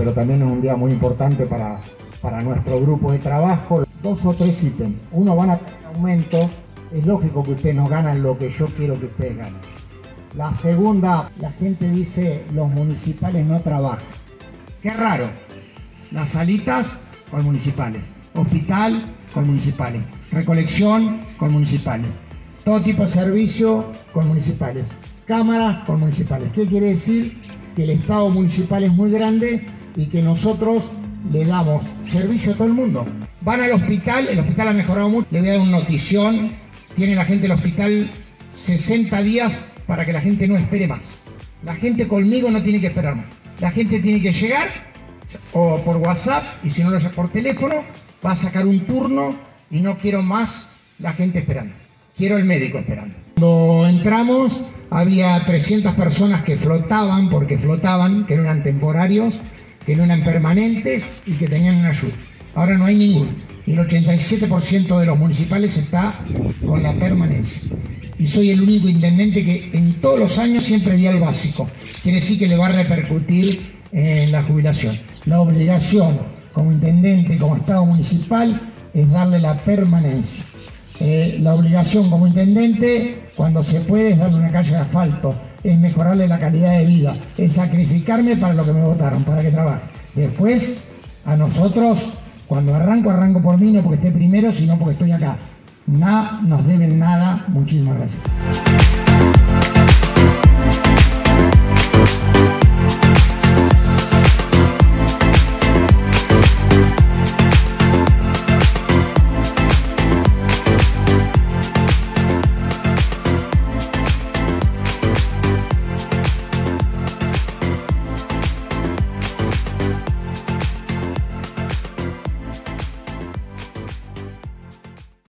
pero también es un día muy importante para nuestro grupo de trabajo. 2 o 3 ítems. Uno, van a tener aumento. Es lógico que ustedes no ganan lo que yo quiero que ustedes ganen. La segunda, la gente dice los municipales no trabajan. Qué raro. Las salitas con municipales, hospital con municipales, recolección con municipales, todo tipo de servicio con municipales, cámaras con municipales. ¿Qué quiere decir? Que el Estado municipal es muy grande y que nosotros le damos servicio a todo el mundo. Van al hospital, el hospital ha mejorado mucho. Le voy a dar una notición. Tiene la gente del hospital 60 días para que la gente no espere más. La gente conmigo no tiene que esperar más. La gente tiene que llegar o por WhatsApp, y si no lo hace por teléfono, va a sacar un turno, y no quiero más la gente esperando. Quiero el médico esperando. Cuando entramos había 300 personas que flotaban, porque flotaban, que no eran temporarios, que no eran permanentes y que tenían una ayuda. Ahora no hay ninguno. Y el 87% de los municipales está con la permanencia. Y soy el único intendente que en todos los años siempre di al básico. Quiere decir que le va a repercutir en la jubilación. La obligación como intendente, como Estado municipal, es darle la permanencia. La obligación como intendente, cuando se puede, es darle una calle de asfalto, es mejorarle la calidad de vida, es sacrificarme para lo que me votaron, para que trabaje. Después, a nosotros, cuando arranco por mí, no porque esté primero, sino porque estoy acá. No nos deben nada. Muchísimas gracias.